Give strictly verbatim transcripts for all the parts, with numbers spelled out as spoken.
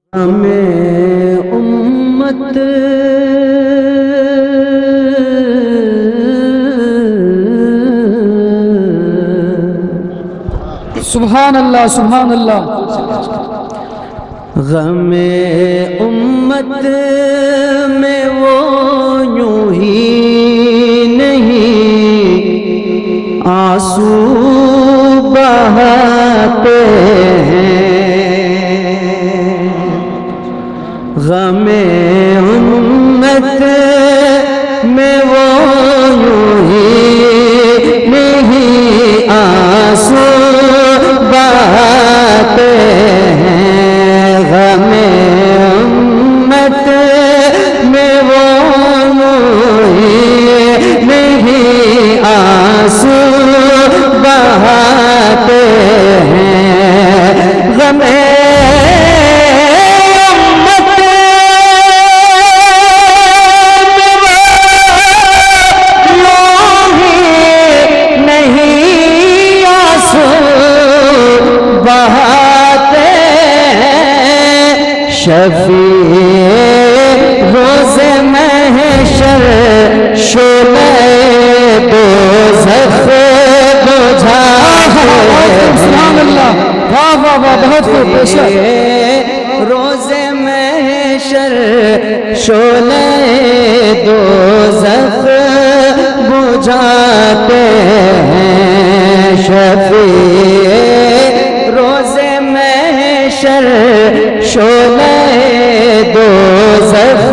हमें उम्मत सुभान अल्लाह सुभान अल्लाह। गमे उम्मत में वो यूं ही नहीं आंसू बहाते हैं। गमे उम्मत में वो यूं ही नहीं आंसू बहाते हैं। गमे उम्मत में वो यूं ही नहीं आंसू बहाते हैं। गमे शफी रोज़े महशर शोले दोज़ख बुझा वाह वाह वाह बहुत खूब बेशक। रोज़े महशर शोले दोज़ख बुझाते हैं। शफी रोज़े महशर शोले दोज़ख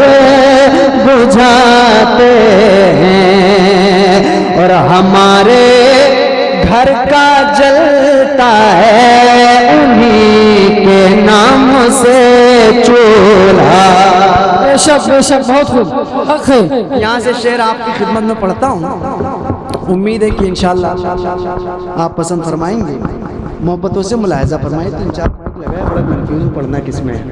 बुझाते हैं। और हमारे घर का जलता है उन्हीं के नाम से चूल्हा। बेशक बेशक बहुत खूब। हक है। यहाँ से शेर आपकी खिदमत में पढ़ता हूँ। उम्मीद है कि इंशाअल्लाह आप पसंद फरमाएंगे। मोहब्बतों से मुलाहिजा फरमाए। तीन चार पॉइंट लगा है, बड़ा कंफ्यूज पढ़ना किसमें है।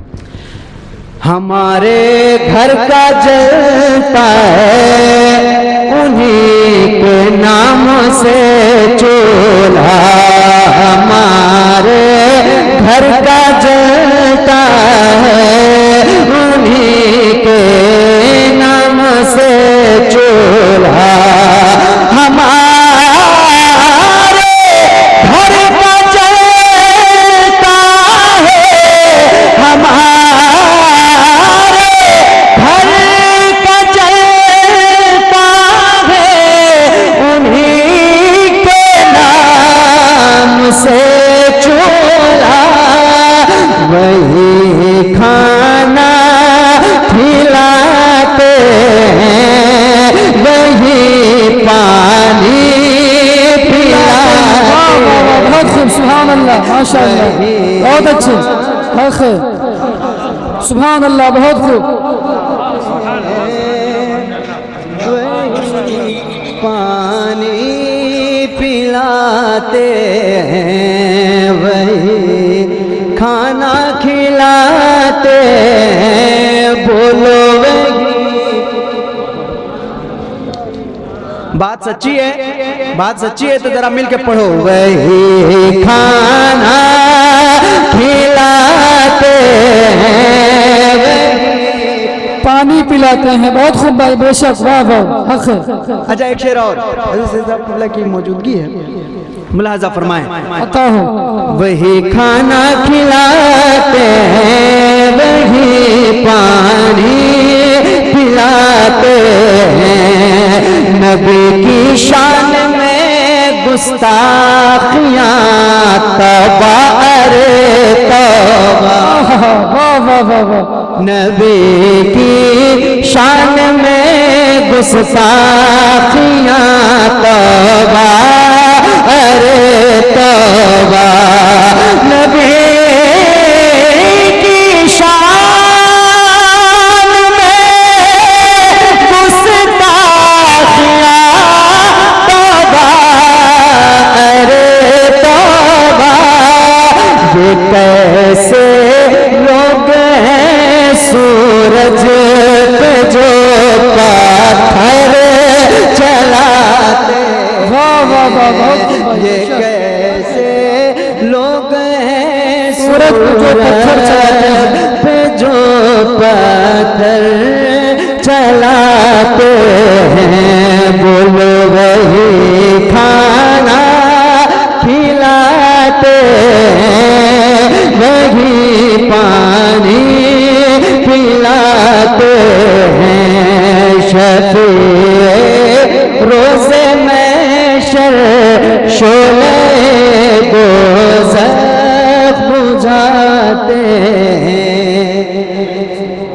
हमारे घर का जलता है उन्हीं के नाम से चूल्हा। हमारे घर का जलता है उन्हीं के नाम से चूल्हा। हमारे वही खाना खिलाते हैं, वही पानी पिलाते हैं। बहुत खूब सुभान अल्लाह माशाअल्लाह बहुत अच्छे। हक है। सुभान अल्लाह बहुत खूब। वही पानी पिलाते हैं, वही खाना खिलाते हैं। बोलो वही बात सच्ची है, बात सच्ची है तो जरा मिलके पढ़ो। वही खाना खिलाते हैं, पानी पिलाते हैं। बहुत खूब भाई बेशक वाह वाह। हक है। अच्छा एक शेर और की मौजूदगी है, मुलाहाजा फरमाएं। अता हो। वही खाना खिलाते हैं, वही पानी पिलाते हैं। नबी की शान में गुस्ताखियां तौबा अरे तौबा। वाह वाह वाह वाह। नबी की शान में गुस्ताखियां तौबा अरे तौबा। नबी की शान में गुस्ताखियां तौबा अरे तौबा। ये कैसे लोग हैं सूरज पे जो पत्थर चलाते। वाह वाह वाह। ये कैसे लोग बोलो वही खाना खिलाते हैं, वही पानी पिलाते हैं। शफीए रोज़े महशर शोले दोज़ख बुझाते हैं।